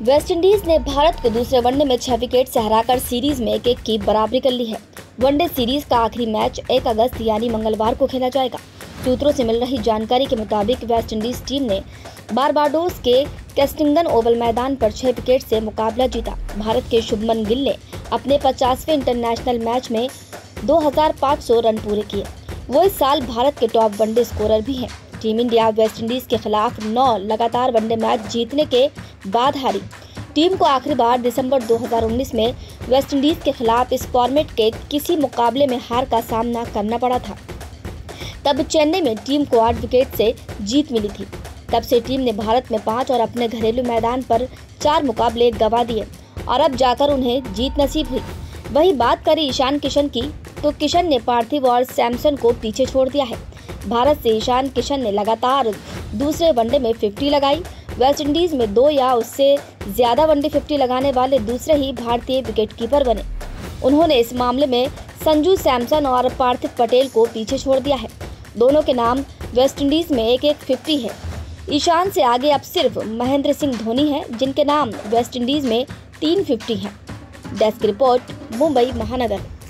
West Indies ने भारत को दूसरे वनडे में 6 विकेट से हराकर सीरीज में 1-1 की बराबरी कर ली है। वनडे सीरीज का आखिरी मैच 1 अगस्त यानी मंगलवार को खेला जाएगा। सूत्रों से मिल रही जानकारी के मुताबिक वेस्टइंडीज टीम ने बारबाडोस के केस्टिंगटन ओवल मैदान पर 6 विकेट से मुकाबला जीता। भारत के शुभमन गिल ने अपने 50वें इंटरनेशनल मैच में 2500 रन पूरे किए। वो इस साल भारत के टॉप वनडे स्कोरर भी हैं। टीम इंडिया वेस्टइंडीज के खिलाफ 9 लगातार वनडे मैच जीतने के बाद हारी। टीम को आखिरी बार दिसंबर 2019 में वेस्टइंडीज के खिलाफ इस फॉर्मेट के किसी मुकाबले में हार का सामना करना पड़ा था। तब चेन्नई में टीम को 8 विकेट से जीत मिली थी। तब से टीम ने भारत में 5 और अपने घरेलू मैदान पर 4 मुकाबले गंवा दिए और अब जाकर उन्हें जीत नसीब हुई। वहीं बात करें ईशान किशन की, तो किशन ने पार्थिव और सैमसन को पीछे छोड़ दिया है। भारत से ईशान किशन ने लगातार दूसरे वनडे में 50 लगाई। वेस्टइंडीज में 2 या उससे ज़्यादा वनडे 50 लगाने वाले दूसरे ही भारतीय विकेटकीपर बने। उन्होंने इस मामले में संजू सैमसन और पार्थिव पटेल को पीछे छोड़ दिया है। दोनों के नाम वेस्टइंडीज में 1-1 50 है। ईशान से आगे अब सिर्फ महेंद्र सिंह धोनी हैं, जिनके नाम वेस्टइंडीज में 3 50 हैं। डेस्क रिपोर्ट, मुंबई महानगर।